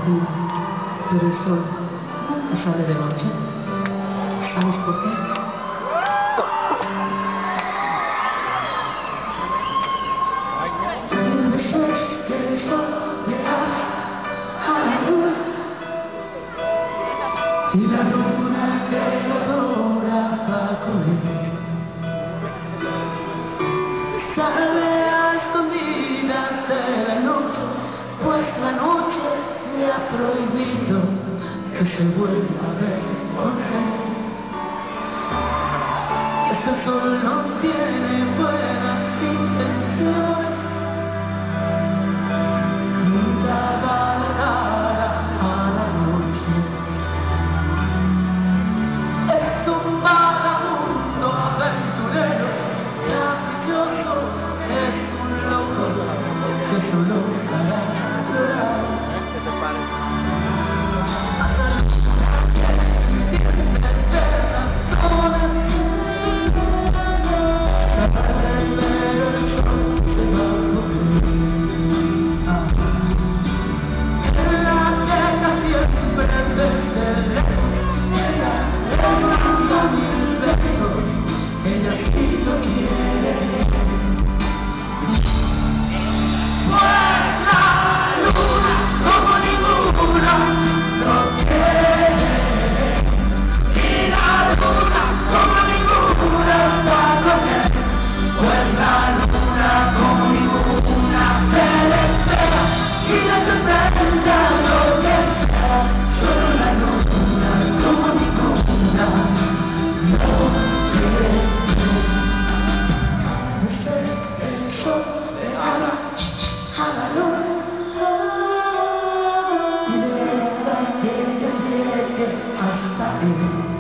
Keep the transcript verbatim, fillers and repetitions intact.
día, pero el sol nunca sale de noche. ¿Sabes por qué? Es que el sol le abre a la luna y la luna que lo adora va con él. Sale a escondidas de la noche, pues la noche le ha prohibido que se vuelva a ver con él. Y es que el sol no tiene buenas intenciones, nunca va a dar a la noche. Es un vagabundo aventurero, caprichoso, es un loco que solo hará llorar. Hasta